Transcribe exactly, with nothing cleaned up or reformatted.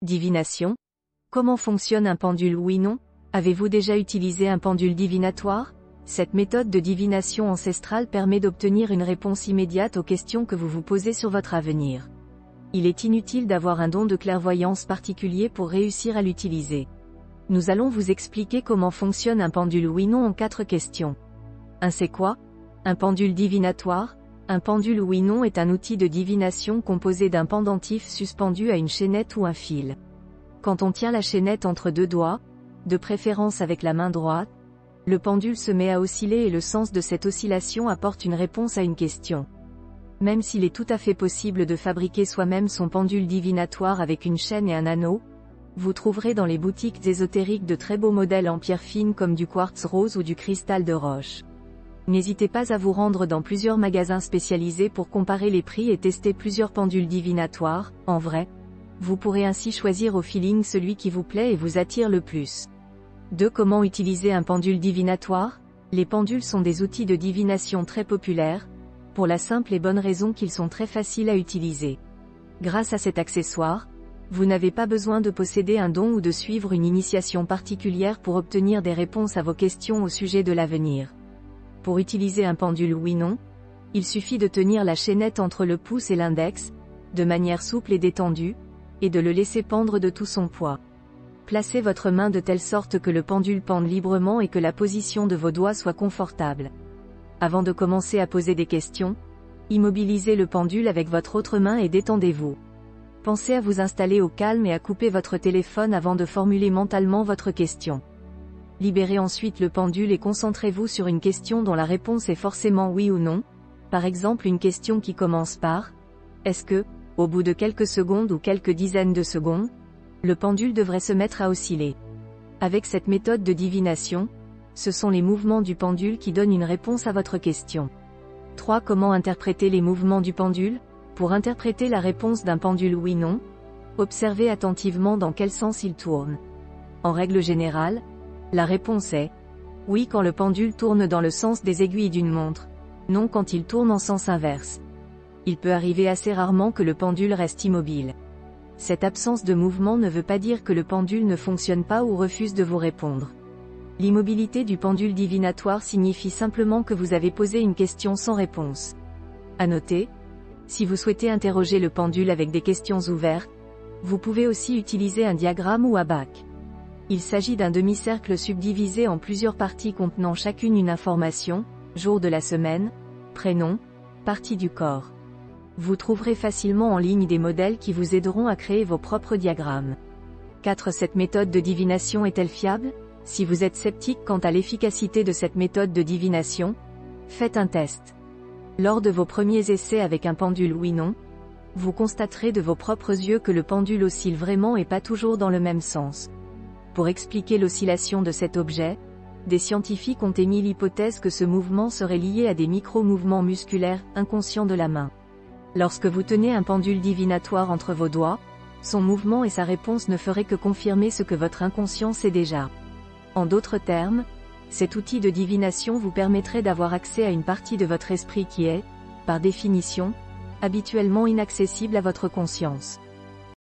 Divination. Comment fonctionne un pendule, oui/non? Avez-vous déjà utilisé un pendule divinatoire? Cette méthode de divination ancestrale permet d'obtenir une réponse immédiate aux questions que vous vous posez sur votre avenir. Il est inutile d'avoir un don de clairvoyance particulier pour réussir à l'utiliser. Nous allons vous expliquer comment fonctionne un pendule oui/non en quatre questions. un C'est quoi? Un pendule divinatoire? Un pendule oui/non est un outil de divination composé d'un pendentif suspendu à une chaînette ou un fil. Quand on tient la chaînette entre deux doigts, de préférence avec la main droite, le pendule se met à osciller et le sens de cette oscillation apporte une réponse à une question. Même s'il est tout à fait possible de fabriquer soi-même son pendule divinatoire avec une chaîne et un anneau, vous trouverez dans les boutiques ésotériques de très beaux modèles en pierre fine comme du quartz rose ou du cristal de roche. N'hésitez pas à vous rendre dans plusieurs magasins spécialisés pour comparer les prix et tester plusieurs pendules divinatoires. En vrai, vous pourrez ainsi choisir au feeling celui qui vous plaît et vous attire le plus. deux Comment utiliser un pendule divinatoire? Les pendules sont des outils de divination très populaires, pour la simple et bonne raison qu'ils sont très faciles à utiliser. Grâce à cet accessoire, vous n'avez pas besoin de posséder un don ou de suivre une initiation particulière pour obtenir des réponses à vos questions au sujet de l'avenir. Pour utiliser un pendule oui/non, il suffit de tenir la chaînette entre le pouce et l'index, de manière souple et détendue, et de le laisser pendre de tout son poids. Placez votre main de telle sorte que le pendule pende librement et que la position de vos doigts soit confortable. Avant de commencer à poser des questions, immobilisez le pendule avec votre autre main et détendez-vous. Pensez à vous installer au calme et à couper votre téléphone avant de formuler mentalement votre question. Libérez ensuite le pendule et concentrez-vous sur une question dont la réponse est forcément oui ou non, par exemple une question qui commence par « Est-ce que, au bout de quelques secondes ou quelques dizaines de secondes, le pendule devrait se mettre à osciller ?» Avec cette méthode de divination, ce sont les mouvements du pendule qui donnent une réponse à votre question. trois Comment interpréter les mouvements du pendule? Pour interpréter la réponse d'un pendule oui/non, observez attentivement dans quel sens il tourne. En règle générale, la réponse est « oui » quand le pendule tourne dans le sens des aiguilles d'une montre, non quand il tourne en sens inverse. Il peut arriver assez rarement que le pendule reste immobile. Cette absence de mouvement ne veut pas dire que le pendule ne fonctionne pas ou refuse de vous répondre. L'immobilité du pendule divinatoire signifie simplement que vous avez posé une question sans réponse. À noter, si vous souhaitez interroger le pendule avec des questions ouvertes, vous pouvez aussi utiliser un diagramme ou abaque. Il s'agit d'un demi-cercle subdivisé en plusieurs parties contenant chacune une information, jour de la semaine, prénom, partie du corps. Vous trouverez facilement en ligne des modèles qui vous aideront à créer vos propres diagrammes. quatre Cette méthode de divination est-elle fiable? Si vous êtes sceptique quant à l'efficacité de cette méthode de divination, faites un test. Lors de vos premiers essais avec un pendule oui/non, vous constaterez de vos propres yeux que le pendule oscille vraiment et pas toujours dans le même sens. Pour expliquer l'oscillation de cet objet, des scientifiques ont émis l'hypothèse que ce mouvement serait lié à des micro-mouvements musculaires inconscients de la main. Lorsque vous tenez un pendule divinatoire entre vos doigts, son mouvement et sa réponse ne feraient que confirmer ce que votre inconscient sait déjà. En d'autres termes, cet outil de divination vous permettrait d'avoir accès à une partie de votre esprit qui est, par définition, habituellement inaccessible à votre conscience.